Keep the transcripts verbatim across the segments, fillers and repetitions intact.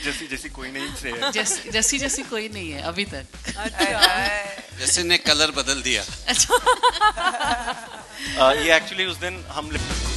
जैसी जैसी कोई नहीं से जैसी जैसी जैसी कोई नहीं है अभी तक. जैसे ने कलर बदल दिया. ये एक्चुअली उस दिन हम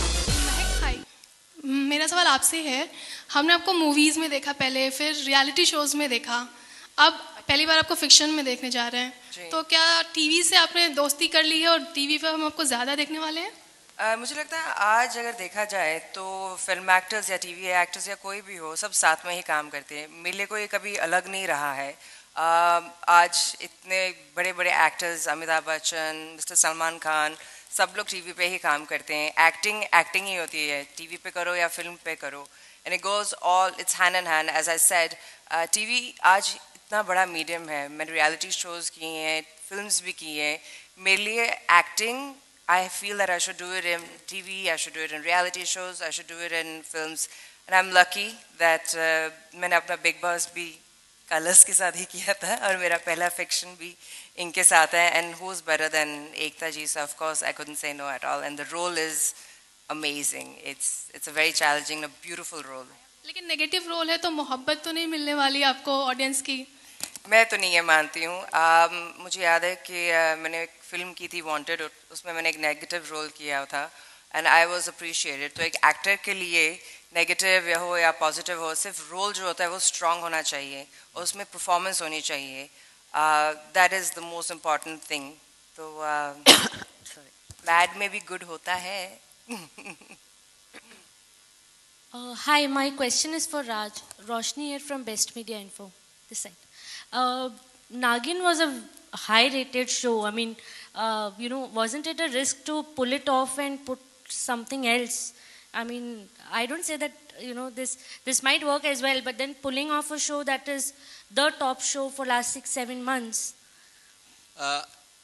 मेरा सवाल आपसे है. हमने आपको मूवीज में देखा पहले, फिर रियलिटी शोज में देखा, अब पहली बार आपको फिक्शन में देखने जा रहे हैं. तो क्या टीवी से आपने दोस्ती कर ली है और टीवी पे हम आपको ज्यादा देखने वाले हैं? Uh, मुझे लगता है आज अगर देखा जाए तो फिल्म एक्टर्स या टीवी एक्टर्स या कोई भी हो, सब साथ में ही काम करते हैं. मेरे लिए कोई कभी अलग नहीं रहा है. uh, आज इतने बड़े बड़े एक्टर्स, अमिताभ बच्चन, मिस्टर सलमान खान, सब लोग टीवी पे ही काम करते हैं. एक्टिंग एक्टिंग ही होती है, टीवी पे करो या फिल्म पे करो. And it goes all, it's hand in hand. As I said, TV आज इतना बड़ा मीडियम है. मैंने रियलिटी शोज़ किए हैं, फिल्म्स भी की हैं. मेरे लिए acting, I feel that I should do it in T V, I should do it in reality shows, I should do it in films. And I'm lucky that uh, मैंने अपना Big Boss भी colours के साथ ही किया था और मेरा पहला fiction भी इनके साथ है. And who's better than Ekta ji? So of course I couldn't say no at all. And the role is amazing. It's it's a very challenging, a beautiful role. लेकिन नेगेटिव रोल है तो मोहब्बत तो नहीं मिलने वाली आपको ऑडियंस की? मैं तो नहीं ये मानती हूँ. uh, मुझे याद है कि uh, मैंने एक फिल्म की थी वांटेड, उसमें मैंने एक नेगेटिव रोल किया था एंड आई वाज अप्रिशिएटेड. तो एक एक्टर के लिए नेगेटिव या हो या पॉजिटिव हो, सिर्फ रोल जो होता है वो स्ट्रांग होना चाहिए और उसमें परफॉर्मेंस होनी चाहिए. That is the most important thing. तो बैड में भी गुड होता है. Hi, my question is for Raj. Roshni here from best media info, this side. Uh, Nagin was a high-rated show. I mean, uh, you know, wasn't it a risk to pull it off and put something else? I mean, I don't say that, you know, this this might work as well, but then pulling off a show that is the top show for last six, seven months. Uh,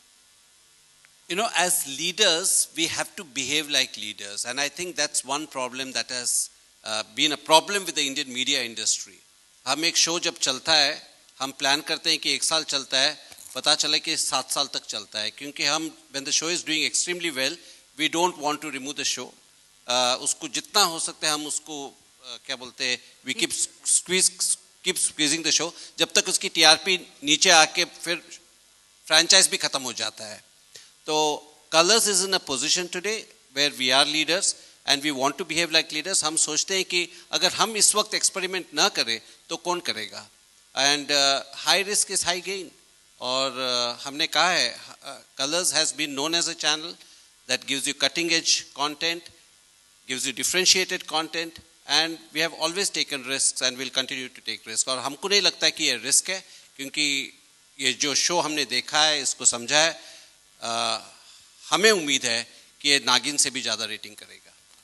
you know, as leaders, we have to behave like leaders, and I think that's one problem that has uh, been a problem with the Indian media industry. हम एक show जब चलता है, हम plan करते हैं कि एक साल चलता है, पता चले कि सात साल तक चलता है, क्योंकि हम when the show is doing extremely well, we don't want to remove the show. uh, उसको जितना हो सकता है हम उसको uh, क्या बोलते हैं, we keep squeeze keep squeezing the show, जब तक उसकी T R P नीचे आके फिर franchise भी खत्म हो जाता है. तो Colors is in a position today where we are leaders and we want to behave like leaders. हम सोचते हैं कि अगर हम इस वक्त experiment ना करें तो कौन करेगा. And uh, high risk is high gain. और uh, हमने कहा है, uh, Colors has been known as a channel that gives you cutting edge content, gives you differentiated content, and we have always taken risks and will continue to take risks. और हमको नहीं लगता है कि ये risk है, क्योंकि ये जो show हमने देखा है, इसको समझा है, uh, हमें उम्मीद है कि ये नागिन से भी ज़्यादा रेटिंग करेगा.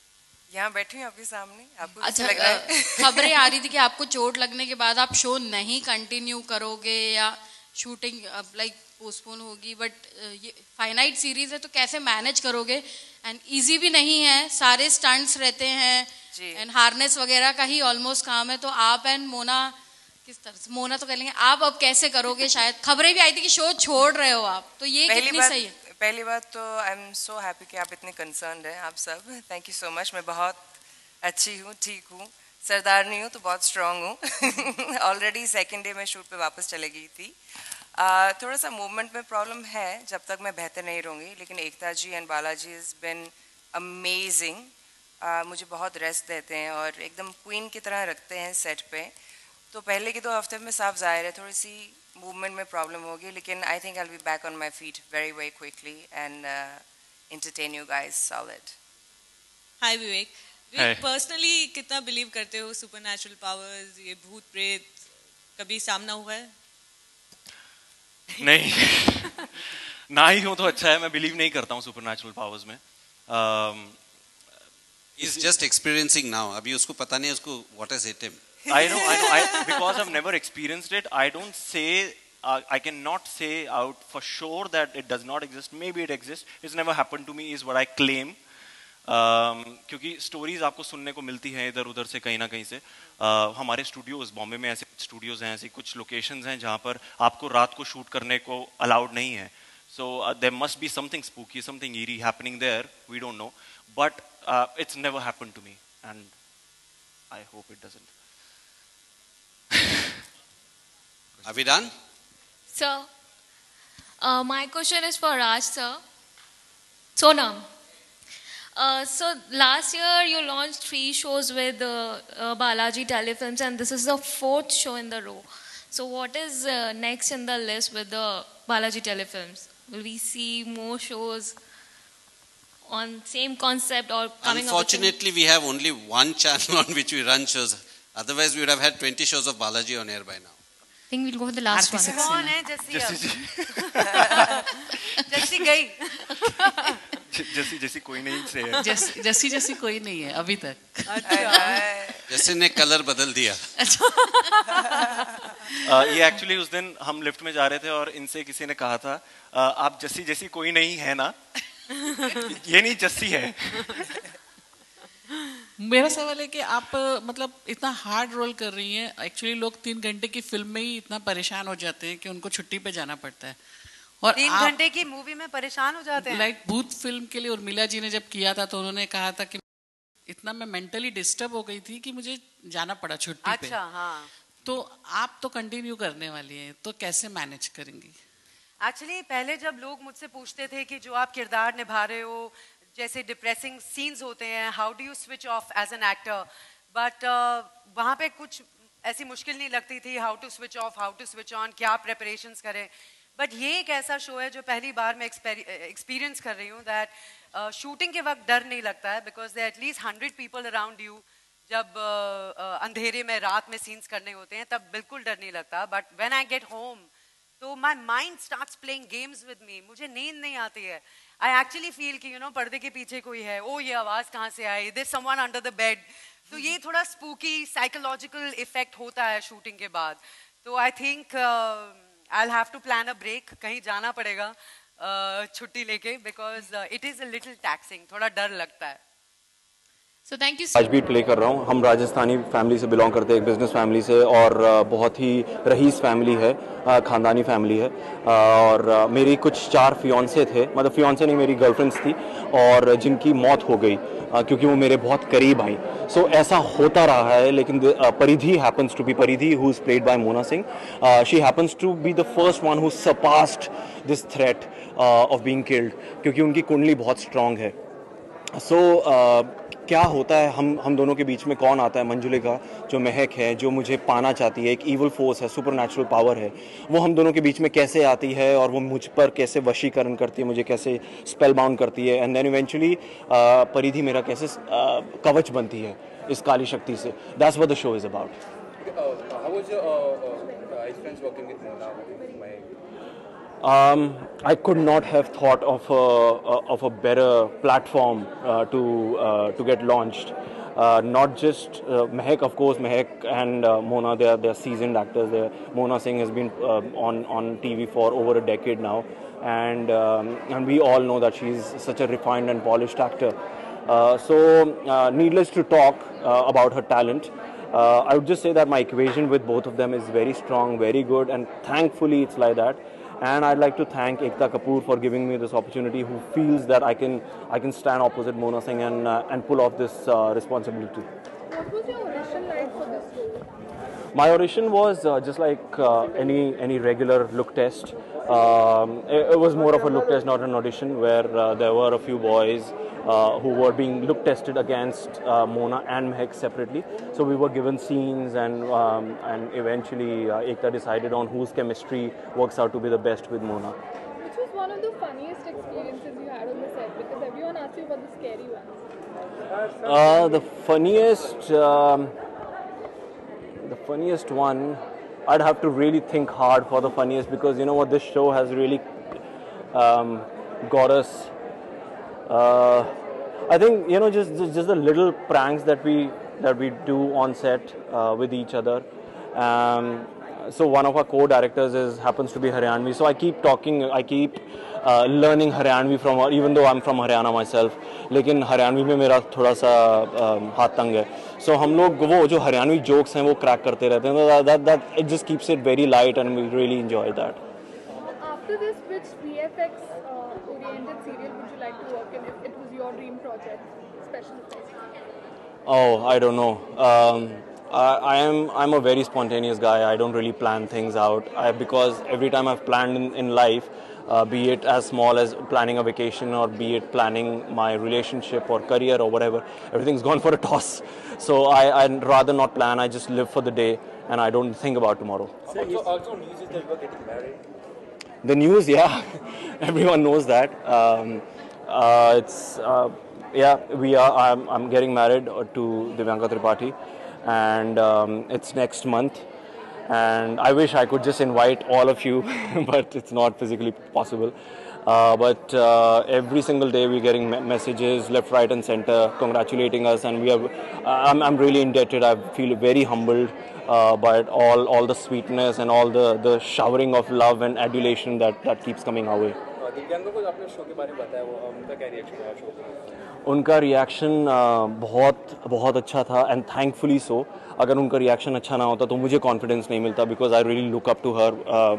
यहाँ बैठी हूँ आपके सामने, आपको अच्छा, लग रहा है? खबरें आ रही थी कि आपको चोट लगने के बाद आप शो नहीं कंटिन्यू करोगे या शूटिंग लाइक पोस्टपोन होगी, बट ये फाइनाइट सीरीज है तो कैसे मैनेज करोगे? एंड इजी भी नहीं है, सारे स्टंट्स रहते हैं एंड हार्नेस वगैरह का ही ऑलमोस्ट काम है. तो आप एंड मोना किस तरह से, मोना तो कह लेंगे, आप अब कैसे करोगे? शायद खबरें भी आई थी कि शो छोड़ रहे हो आप, तो ये कितनी सही है? पहली बात तो आई एम सो हैप्पी कि आप इतने कंसर्न्ड हैं, आप सब. Thank you so much. मैं बहुत अच्छी हूँ, ठीक हूँ, सरदार नहीं हूँ तो बहुत स्ट्रांग हूँ. ऑलरेडी सेकेंड डे में शूट पे वापस चले गई थी. uh, थोड़ा सा मूवमेंट में प्रॉब्लम है, जब तक मैं बेहतर नहीं रहूँगी. लेकिन Ekta ji and Balaji is been amazing. मुझे बहुत रेस्ट देते हैं और एकदम क्वीन की तरह रखते हैं सेट पे. तो पहले के दो हफ्ते में साफ ज़ाहिर है थोड़ी सी मूवमेंट में प्रॉब्लम होगी, लेकिन I think I will be back on my feet very very quickly and entertain you guys solid. Hi Vivek. Vivek, personally कितना बिलीव करते हो सुपरनैचुरल पावर्स, ये भूत प्रेत, कभी सामना हुआ है? नहीं. ना ही हो तो अच्छा है. मैं बिलीव नहीं करता हूँ सुपरनैचुरल पावर्स में. He's just experiencing now. अभी उसको पता नहीं उसको what has hit him. I know, I know. I, because I've never experienced it, I don't say, uh, I cannot say out for sure that it does not exist. Maybe it exists. It's never happened to me is what I claim. Um, क्योंकि stories आपको सुनने को मिलती हैं इधर उधर से कहीं ना कहीं से. uh, हमारे studios, बॉम्बे में ऐसे studios हैं, ऐसे कुछ locations हैं जहाँ पर आपको रात को shoot करने को allowed नहीं है. So uh, there must be something spooky, something eerie happening there. We don't know. But uh, it's never happened to me. And I hope it doesn't. Are we done? Sir, uh, my question is for Raj, sir. Sonam. Uh, so last year you launched three shows with uh, uh, Balaji Telefilms, and this is the fourth show in the row. So what is uh, next in the list with the Balaji Telefilms? Will we see more shows on same concept or coming up with Unfortunately, we have only one channel on which we run shows. Otherwise, we would have had twenty shows of Balaji on air by now. I think we'll go for the last one. कौन है जस्सी जस्सी गई जैसी जैसी कोई नहीं से जैसी जैसी जैसी कोई नहीं है अभी तक जैसे ने कलर बदल दिया uh, ये एक्चुअली उस दिन हम लिफ्ट में जा रहे थे और इनसे किसी ने कहा था uh, आप जैसी जैसी कोई नहीं है ना ये नहीं जस्सी है मेरा सवाल है कि आप मतलब इतना हार्ड रोल कर रही हैं, एक्चुअली लोग तीन घंटे की फिल्म में ही इतना परेशान हो जाते हैं कि उनको छुट्टी पे जाना पड़ता है और तीन घंटे की मूवी में परेशान हो जाते हैं। लाइक भूत फिल्म के लिए उर्मिला जी ने जब किया था तो उन्होंने कहा था कि इतना मैं मेंटली डिस्टर्ब हो गई थी कि मुझे जाना पड़ा छुट्टी पे। अच्छा, हाँ। तो आप तो कंटिन्यू करने वाली हैं, तो कैसे मैनेज करेंगी? एक्चुअली पहले जब लोग मुझसे पूछते थे कि जो आप किरदार निभा रहे हो, जैसे डिप्रेसिंग सीन्स होते हैं, how do you switch off as an actor, but वहाँ पे कुछ ऐसी मुश्किल नहीं लगती थी, how to switch off, how to switch on, क्या प्रेपरेशंस करें। बट ये एक ऐसा शो है जो पहली बार मैं एक्सपीरियंस कर रही हूँ दैट शूटिंग के वक्त डर नहीं लगता है, because they at least hundred people around you. जब uh, uh, अंधेरे में रात में सीन्स करने होते हैं तब बिल्कुल डर नहीं लगता, but when I get home तो my mind starts playing games with me, मुझे नींद नहीं आती है। आई एक्चुअली फील कि यू नो पर्दे के पीछे कोई है, ओ ये आवाज़ कहाँ से आई, there someone under the bed. तो ये थोड़ा स्पूकी साइकोलॉजिकल इफेक्ट होता है शूटिंग के बाद। तो I think I will have to plan a break, कहीं जाना पड़ेगा uh, छुट्टी लेके, because it is a little taxing, थोड़ा डर लगता है। So thank you. आज भी प्ले कर रहा हूँ। हम राजस्थानी फैमिली से बिलोंग करते हैं, एक बिजनेस फैमिली से, और बहुत ही रईस फैमिली है, ख़ानदानी फैमिली है। और मेरी कुछ चार फियांसे थे, मतलब फियांसे नहीं, मेरी गर्लफ्रेंड्स थी, और जिनकी मौत हो गई क्योंकि वो मेरे बहुत करीब आई। सो so, ऐसा होता रहा है, लेकिन Paridhi happens to be Paridhi who is played by Mona Singh, she happens to be the first one who surpassed this threat of being killed, क्योंकि उनकी कुंडली बहुत स्ट्रांग है। सो so, uh, क्या होता है, हम हम दोनों के बीच में कौन आता है? मंजुलिका जो महक है, जो मुझे पाना चाहती है, एक ईवल फोर्स है, सुपर नेचुरल पावर है, वो हम दोनों के बीच में कैसे आती है और वो मुझ पर कैसे वशीकरण करती है, मुझे कैसे स्पेल बाउंड करती है, एंड देन इवेंचुअली परिधि मेरा कैसे uh, कवच बनती है इस काली शक्ति से। That's what the show is about. Um, I could not have thought of a, of a better platform uh, to uh, to get launched. Uh, not just uh, Mehak, of course, Mehak and uh, Mona, they are they are seasoned actors. They're, Mona Singh has been uh, on on T V for over a decade now, and um, and we all know that she's such a refined and polished actor. Uh, so, uh, needless to talk uh, about her talent. Uh, I would just say that my equation with both of them is very strong, very good, and thankfully it's like that. And I'd like to thank Ekta Kapoor for giving me this opportunity, who feels that I can I can stand opposite Mona Singh and uh, and pull off this uh, responsibility. What was your audition like for this role? My audition was uh, just like uh, any any regular look test. Um, it, it was more of a look test, not an audition, where uh, there were a few boys uh, who were being look tested against uh, Mona and Mehak separately. So we were given scenes, and um, and eventually uh, Ekta decided on whose chemistry works out to be the best with Mona. Which was one of the funniest experiences you had on the set? Because everyone asked you about the scary ones. Uh, the funniest, um, the funniest one, I'd have to really think hard for the funniest, because you know what, this show has really um, got us. Uh, I think you know just, just just the little pranks that we that we do on set uh, with each other. Um, so one of our co-directors is happens to be Haryanvi. So I keep talking, I keep uh, learning Haryanvi from her, even though I'm from Haryana myself. लेकिन हरियाणवी में मेरा थोड़ा सा uh, हाथ तंग है. So हम लोग वो जो हरियाणवी jokes हैं वो crack करते रहते हैं. So that that it just keeps it very light, and we really enjoy that. After this, which V F X uh, oriented serial would you like to work in if it was your dream project? Special effects. Oh, I don't know. Um, Uh, I am I'm a very spontaneous guy. I don't really plan things out I, because every time I've planned in, in life, uh, be it as small as planning a vacation or be it planning my relationship or career or whatever, everything's gone for a toss. So I, I'd rather not plan. I just live for the day and I don't think about tomorrow. Also, also news is that you are getting married. The news, yeah, everyone knows that. Um, uh, it's uh, yeah, we are. I'm, I'm getting married to Divyanka Tripathi, and um, it's next month. And I wish I could just invite all of you, but it's not physically possible. Uh, but uh, every single day we're getting me- messages left, right, and center congratulating us, and we are. I'm, I'm really indebted. I feel very humbled. Uh, but all, all the sweetness and all the, the showering of love and adulation that, that keeps coming our way. Divyanka को आपने show के बारे में बताया, वो उनका क्या reaction रहा शो पे? उनका रिएक्शन बहुत बहुत अच्छा था एंड थैंकफुली सो. अगर उनका रिएक्शन अच्छा ना होता तो मुझे कॉन्फिडेंस नहीं मिलता because I really look up to her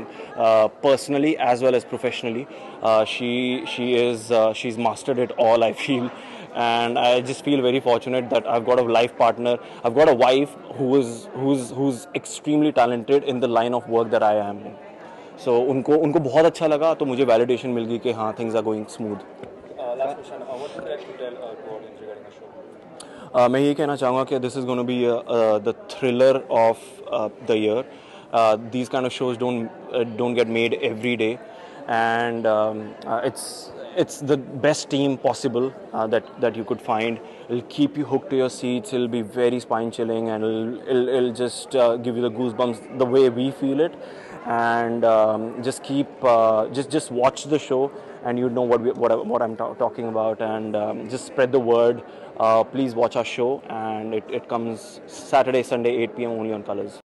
personally as well as professionally. She she is she is mastered it all I feel. And I just feel very fortunate that I've got a life partner. I've got a wife who is who's who's extremely talented in the line of work that I am in. So उनको उनको बहुत अच्छा लगा तो मुझे validation मिल गई कि हाँ things are going smooth. Uh, last question. Uh, what would you like to tell uh, to audience regarding the show? Uh, मैं ये कहना चाहूँगा कि this is going to be uh, uh, the thriller of uh, the year. Uh, these kind of shows don't uh, don't get made every day, and um, uh, it's. It's the best team possible uh, that that you could find. It'll keep you hooked to your seats. It'll be very spine chilling, and it'll it'll, it'll just uh, give you the goosebumps the way we feel it. And um, just keep uh, just just watch the show, and you know what we, what I, what I'm ta- talking about. And um, just spread the word. Uh, please watch our show, and it, it comes Saturday, Sunday, eight p.m. only on Colors.